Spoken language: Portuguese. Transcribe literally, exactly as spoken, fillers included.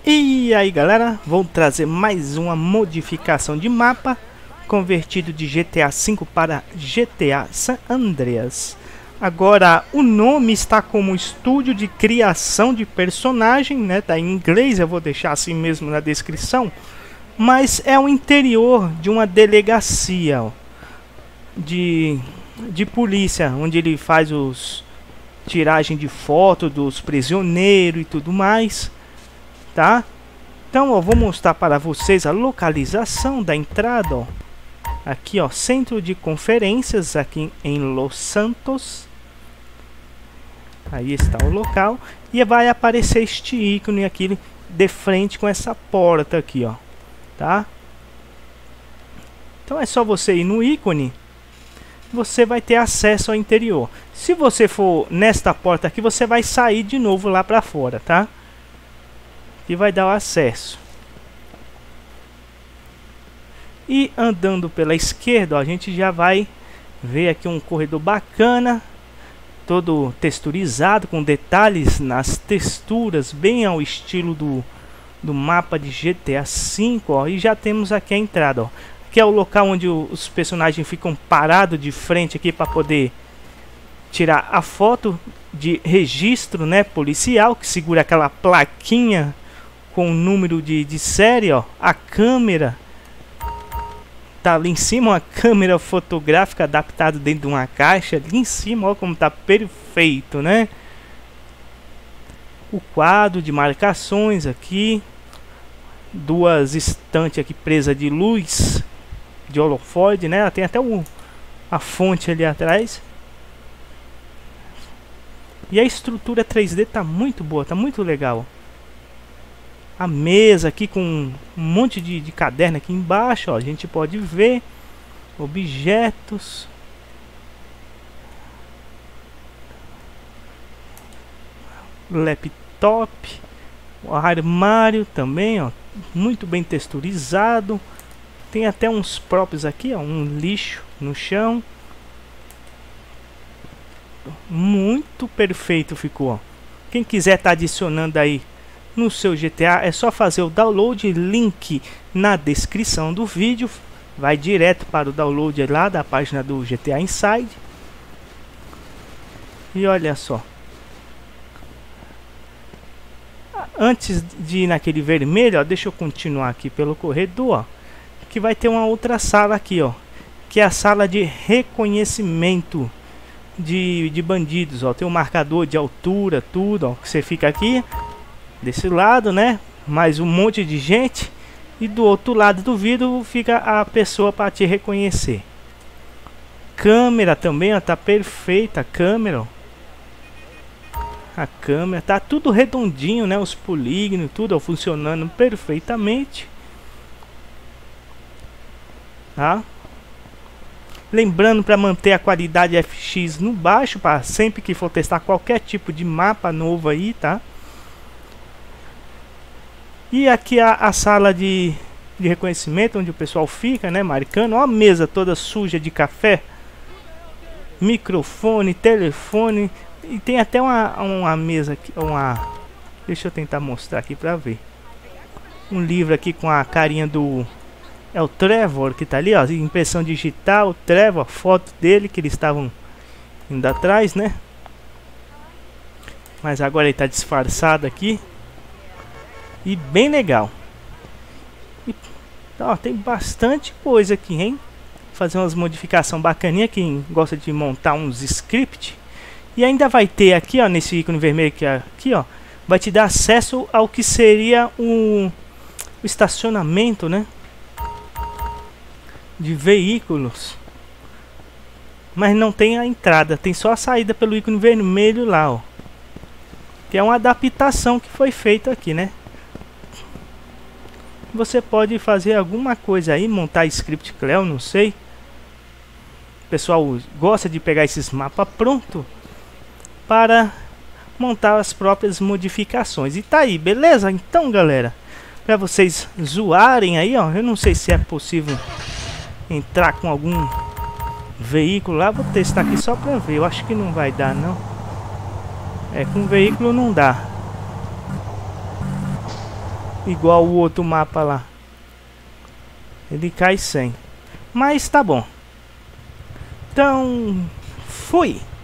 E aí galera, vou trazer mais uma modificação de mapa convertido de G T A cinco para G T A San Andreas. Agora o nome está como Estúdio de Criação de Personagem, né? Tá em inglês, eu vou deixar assim mesmo na descrição. Mas é o interior de uma delegacia ó, de, de polícia, onde ele faz os tiragem de foto dos prisioneiros e tudo mais, tá? Então, ó, vou mostrar para vocês a localização da entrada, ó. Aqui, ó, centro de conferências aqui em Los Santos. Aí está o local e vai aparecer este ícone aqui de frente com essa porta aqui, ó, tá? Então é só você ir no ícone, você vai ter acesso ao interior. Se você for nesta porta aqui, você vai sair de novo lá para fora, tá? E vai dar o acesso. E andando pela esquerda, ó, a gente já vai ver aqui um corredor bacana, todo texturizado, com detalhes nas texturas, bem ao estilo do, do mapa de G T A cinco, ó. E já temos aqui a entrada, ó. Aqui é o local onde o, os personagens ficam parados de frente aqui para poder tirar a foto de registro, né, policial, que segura aquela plaquinha com o número de, de série, ó. A câmera tá ali em cima, uma câmera fotográfica adaptada dentro de uma caixa ali em cima, ó, como tá perfeito, né? O quadro de marcações aqui, duas estantes aqui presas de luz de holofote, né? Tem até o, a fonte ali atrás. E a estrutura três D tá muito boa, tá muito legal. A mesa aqui com um monte de, de caderno aqui embaixo, ó, a gente pode ver objetos. Laptop, o armário também, ó, muito bem texturizado. Tem até uns próprios aqui, ó, um lixo no chão. Muito perfeito ficou, ó. Quem quiser tá adicionando aí no seu G T A, é só fazer o download, link na descrição do vídeo, vai direto para o download lá da página do G T A Inside. E olha só, antes de ir naquele vermelho, ó, deixa eu continuar aqui pelo corredor, ó, que vai ter uma outra sala aqui, ó, que é a sala de reconhecimento de, de bandidos, ó. Tem um marcador de altura, tudo, ó, que você fica aqui desse lado, né? Mais um monte de gente. E do outro lado do vidro fica a pessoa para te reconhecer. Câmera também, ó, tá perfeita a câmera, ó. A câmera tá tudo redondinho, né? Os polígonos, tudo, ó, funcionando perfeitamente, tá? Lembrando para manter a qualidade F X no baixo, para sempre que for testar qualquer tipo de mapa novo aí, tá? E aqui a, a sala de, de reconhecimento, onde o pessoal fica, né, marcando. Ó, a mesa toda suja de café, microfone, telefone, e tem até uma, uma mesa aqui, uma, deixa eu tentar mostrar aqui para ver, um livro aqui com a carinha do, é o Trevor que tá ali, ó, impressão digital, Trevor, foto dele que eles estavam indo atrás, né? Mas agora ele tá disfarçado aqui. E bem legal. E, ó, tem bastante coisa aqui, hein? Fazer umas modificações bacaninhas. Quem gosta de montar uns scripts. E ainda vai ter aqui, ó, nesse ícone vermelho que é aqui, ó, vai te dar acesso ao que seria o, o estacionamento, né, de veículos. Mas não tem a entrada, tem só a saída pelo ícone vermelho lá, ó. Que é uma adaptação que foi feita aqui, né? Você pode fazer alguma coisa aí, montar script Cleo, não sei. O pessoal gosta de pegar esses mapas pronto para montar as próprias modificações. E tá aí, beleza? Então, galera, para vocês zoarem aí, ó, eu não sei se é possível entrar com algum veículo lá. Vou testar aqui só para ver. Eu acho que não vai dar, não. É, com veículo não dá. igual o outro mapa lá. Ele cai sem. Mas tá bom. Então, fui!